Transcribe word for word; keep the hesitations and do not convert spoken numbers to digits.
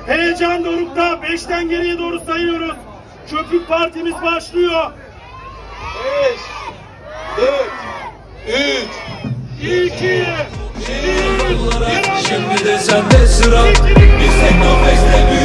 Heyecan dorukta, beşten geriye doğru sayıyoruz. Köpük partimiz başlıyor. beş, dört, üç, iki, bir, Şimdi de sende sıra. Biz teknofest'te